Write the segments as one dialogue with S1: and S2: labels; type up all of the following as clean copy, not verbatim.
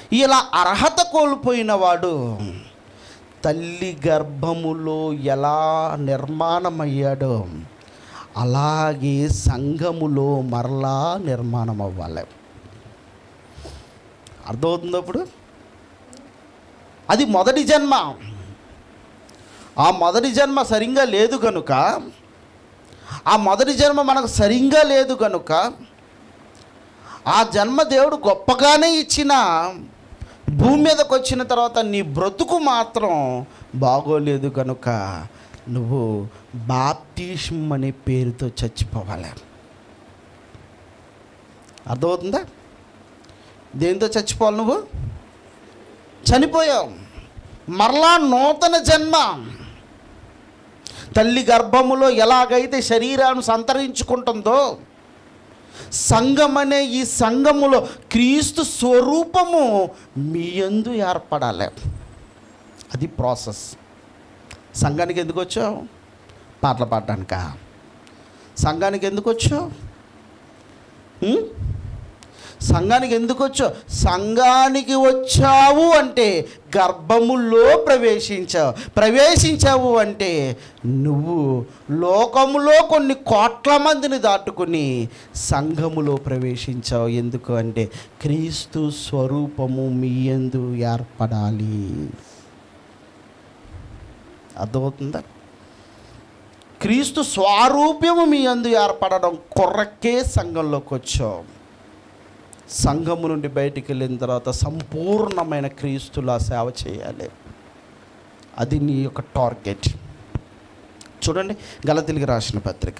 S1: ఇలా అర్హత కోల్పోయిన వాడు తల్లి గర్భములో ఎలా నిర్మాణమయ్యాడో అలాగే సంఘములో మరలా నిర్మాణం అవ్వాలి. అర్థమవుతుంది? అప్పుడు అది మొదటి జన్మ. ఆ మొదటి జన్మ సరిగ్గా లేదు కనుక, ఆ మొదటి జన్మ మనకు సరిగ్గా లేదు కనుక, ఆ జన్మ దేవుడు గొప్పగానే ఇచ్చిన భూమి మీదకి వచ్చిన తర్వాత నీ బ్రతుకు మాత్రం బాగోలేదు కనుక నువ్వు బాప్టిజం అనే పేరుతో చచ్చిపోవాలి. అర్థమవుతుందా? దేంతో చచ్చిపోవాలి? నువ్వు చనిపోయావు. మరలా నూతన జన్మ. తల్లి గర్భములో ఎలాగైతే శరీరాన్ని సంతరించుకుంటుందో, సంఘం అనే ఈ సంఘములో క్రీస్తు స్వరూపము మీ యందు ఏర్పడాలి. అది ప్రాసెస్. సంఘానికి ఎందుకు వచ్చావు? పాటలు పాడడానికా? సంఘానికి ఎందుకు వచ్చావు? సంఘానికి ఎందుకు వచ్చావు? సంఘానికి వచ్చావు అంటే గర్భములో ప్రవేశించావు అంటే నువ్వు లోకములో కొన్ని కోట్ల మందిని దాటుకుని సంఘములో ప్రవేశించావు. ఎందుకు అంటే క్రీస్తు స్వరూపము మీ యందు ఏర్పడాలి. అర్థమవుతుందా? క్రీస్తు స్వరూపము మీ యందు ఏర్పడడం కొరకే సంఘంలోకి వచ్చావు. సంఘము నుండి బయటికి వెళ్ళిన తర్వాత సంపూర్ణమైన క్రీస్తులా సేవ చేయాలి. అది నీ యొక్క టార్గెట్. చూడండి, గలతీయులకు రాసిన పత్రిక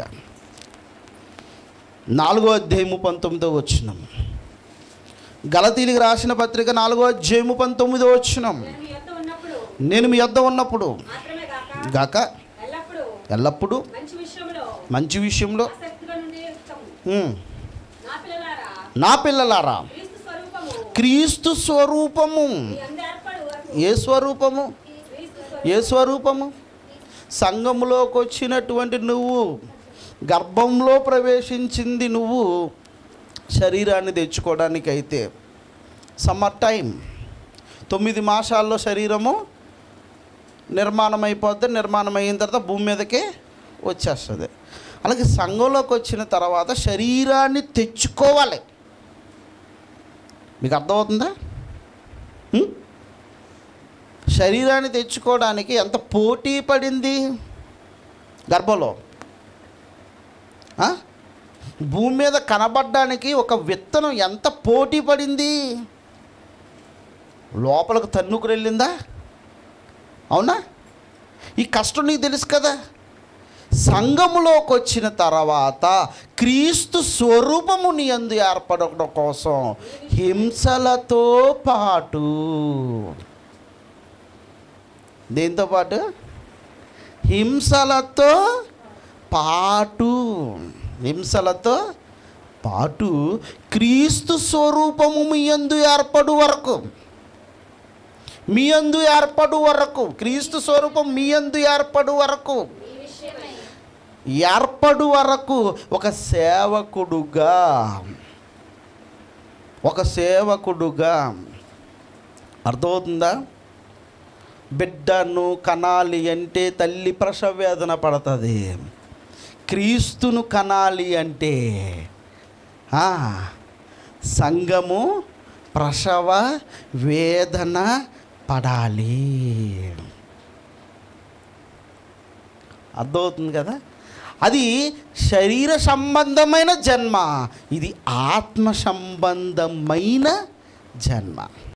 S1: 4వ అధ్యాయము 19వ వచనం. గలతీయులకు రాసిన పత్రిక 4వ అధ్యాయము 19వ వచనం. నేను మీ యొద్ద ఉన్నప్పుడు గాక ఎల్లప్పుడూ మంచి విషయంలో నా పిల్లలారా, క్రీస్తు స్వరూపము. ఏ స్వరూపము? ఏ స్వరూపము? సంఘములోకి వచ్చినటువంటి నువ్వు, గర్భంలో ప్రవేశించింది నువ్వు శరీరాన్ని తెచ్చుకోవడానికి అయితే సమ్మర్ టైం 9 మాసాల్లో శరీరము నిర్మాణం అయిపోద్ది. నిర్మాణం అయిన తర్వాత భూమి మీదకే వచ్చేస్తుంది. అలాగే సంఘంలోకి వచ్చిన తర్వాత శరీరాన్ని తెచ్చుకోవాలి. మీకు అర్థమవుతుందా? శరీరాన్ని తెచ్చుకోవడానికి ఎంత పోటీ పడింది గర్భంలో. భూమి మీద కనబడడానికి ఒక విత్తనం ఎంత పోటీ పడింది. లోపలికి తన్నుకు వెళ్ళిందా? అవునా? ఈ కష్టం నీకు తెలుసు కదా. సంఘములోకి వచ్చిన తర్వాత క్రీస్తు స్వరూపము నీ యందు ఏర్పడడం కోసం హింసలతో పాటు, దేంతో పాటు? హింసలతో పాటు క్రీస్తు స్వరూపము మీ యందు ఏర్పడు వరకు క్రీస్తు స్వరూపం మీ యందు ఏర్పడు వరకు ఒక సేవకుడుగా అర్థమవుతుందా? బిడ్డను కనాలి అంటే తల్లి ప్రసవ వేదన పడుతుంది. క్రీస్తును కనాలి అంటే సంఘము ప్రసవ వేదన పడాలి. అర్థమవుతుంది కదా? అది శరీర సంబంధమైన జన్మ, ఇది ఆత్మ సంబంధమైన జన్మ.